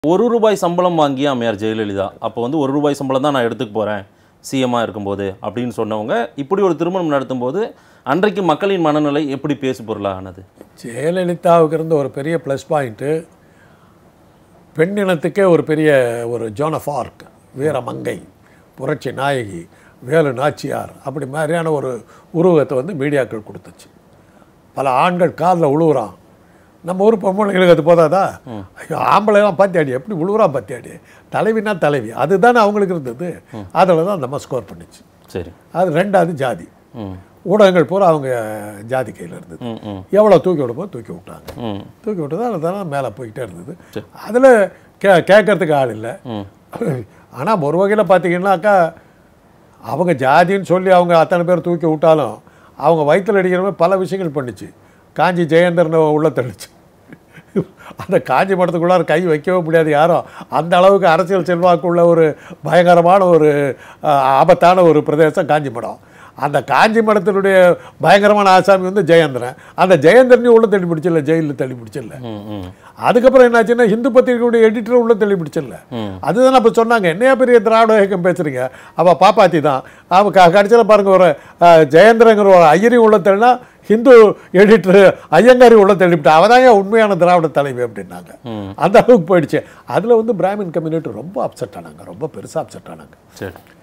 ரூபாய் சம்பளம் வாங்கிய அம்மையார் ஜெயலலிதா அப்போ வந்து ரூபாய் சம்பளம் தான் நான் எடுத்துக்க போகிறேன் சிஎம்மாக இருக்கும்போது அப்படின்னு சொன்னவங்க இப்படி ஒரு திருமணம் நடத்தும்போது அன்றைக்கு மக்களின் மனநிலை எப்படி பேசு பொருளானது? ஜெயலலிதாவுக்கு இருந்த ஒரு பெரிய ப்ளஸ் பாயிண்ட்டு பெண்ணினத்துக்கே ஒரு பெரிய ஒரு ஜோன் ஆஃப் ஆர்க், வீரமங்கை, புரட்சி நாயகி, வேலு நாச்சியார் அப்படி மாதிரியான ஒரு உருவத்தை வந்து மீடியாக்கள் கொடுத்துச்சு. பல ஆண்கள் காலில் உழுவுறான். நம்ம ஊர் பொம்பளைங்களுக்கு அது போதாதா? ஐயோ ஆம்பளைலாம் பார்த்தியாடி எப்படி உழுவுறான் பார்த்தியாடி, தலைவினா தலைவி அதுதானே அவங்களுக்கு இருந்தது. அதில் தான் நம்ம ஸ்கோர் பண்ணிச்சு. சரி, அது ரெண்டாவது ஜாதி. ஊடகங்கள் பூரா அவங்க ஜாதி கையில் இருந்தது. எவ்வளோ தூக்கி விடுமோ தூக்கி விட்டாங்க. தூக்கி விட்டது அதில் தானே மேலே போய்கிட்டே இருந்தது. அதில் கேட்கறதுக்கு ஆள் இல்லை. ஆனால் ஒரு வகையில் பார்த்தீங்கன்னாக்கா அவங்க ஜாதின்னு சொல்லி அவங்க அத்தனை பேர் தூக்கி விட்டாலும் அவங்க வயிற்றில் அடிக்கிற மாதிரி பல விஷயங்கள் பண்ணிச்சு. காஞ்சி ஜெயேந்திரனை உள்ள தள்ளிச்சு. அந்த காஞ்சி மடத்துக்குள்ளார கை வைக்கவே முடியாது யாரும். அந்த அளவுக்கு அரசியல் செல்வாக்குள்ள ஒரு பயங்கரமான ஒரு ஆபத்தான ஒரு பிரதேசம் காஞ்சி மடம். அந்த காஞ்சி மடத்தினுடைய பயங்கரமான ஆசாமி வந்து ஜெயேந்திரன். அந்த ஜெயேந்திரனையும் உள்ள தள்ளி பிடிச்சில்ல, ஜெயிலில் தள்ளி பிடிச்சில்ல. அதுக்கப்புறம் என்னாச்சுன்னா ஹிந்து பத்திரிகையுடைய எடிட்டர் உள்ள தள்ளி பிடிச்சில்ல. அதுதான் அப்போ சொன்னாங்க, என்னையா பெரிய திராவிட இயக்கம் பேசுறீங்க, அவள் பாப்பாத்தி தான். அவன் கடைசியில் பாருங்க, ஒரு ஜெயேந்திரங்கிற ஒரு ஐயரையும் உள்ள தள்ளினா ஹிந்து எடிட்டர் ஐயங்காரி உள்ள தள்ளிவிட்டா அவள் தான் உண்மையான திராவிட தலைவி அப்படின்னாங்க. அந்த அளவுக்கு போயிடுச்சு. அதில் வந்து பிராமின் கம்யூனிட்டி ரொம்ப அப்செட் ஆனாங்க, ரொம்ப பெருசாக அப்செட் ஆனாங்க.